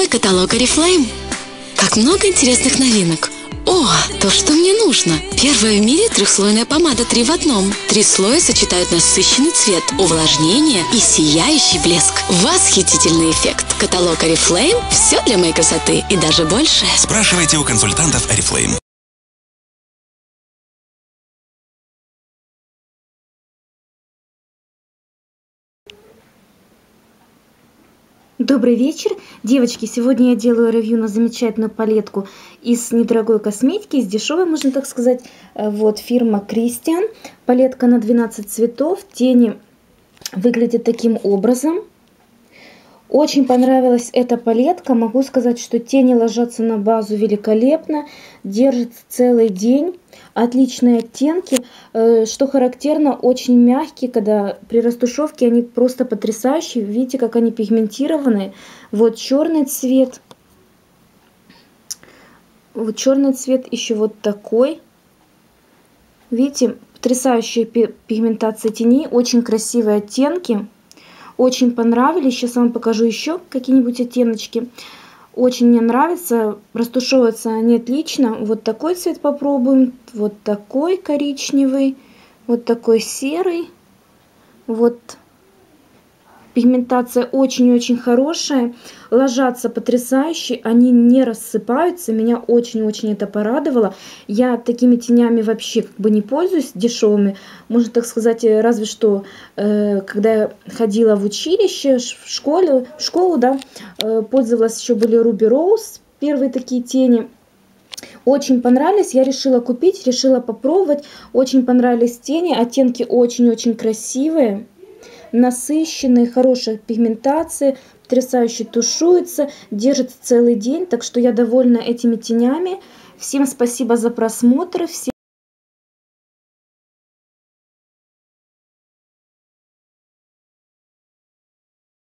Новый каталог Oriflame. Как много интересных новинок. О, то, что мне нужно. Первая в мире трехслойная помада 3 в одном. 3 слоя сочетают насыщенный цвет, увлажнение и сияющий блеск. Восхитительный эффект. Каталог Oriflame – все для моей красоты и даже больше. Спрашивайте у консультантов Oriflame. Добрый вечер, девочки! Сегодня я делаю ревью на замечательную палетку из недорогой косметики, из дешевой, можно так сказать. Вот фирма Christian. Палетка на 12 цветов. Тени выглядят таким образом. Очень понравилась эта палетка. Могу сказать, что тени ложатся на базу великолепно. Держится целый день. Отличные оттенки. Что характерно, очень мягкие, когда при растушевке они просто потрясающие. Видите, как они пигментированы. Вот черный цвет. Вот черный цвет еще вот такой. Видите, потрясающая пигментация теней. Очень красивые оттенки. Очень понравились. Сейчас вам покажу еще какие-нибудь оттеночки. Очень мне нравится. Растушевываются они отлично. Вот такой цвет попробуем. Вот такой коричневый. Вот такой серый. Вот. Пигментация очень-очень хорошая. Ложатся потрясающе. Они не рассыпаются. Меня очень-очень это порадовало. Я такими тенями вообще как бы не пользуюсь, дешевыми. Можно так сказать, разве что, когда я ходила в училище, в школу, да, пользовалась, еще были Ruby Rose, первые такие тени. Очень понравились, я решила купить, решила попробовать. Очень понравились тени, оттенки очень-очень красивые. Насыщенные, хорошая пигментация, потрясающе тушуется, держится целый день, так что я довольна этими тенями. Всем спасибо за просмотр.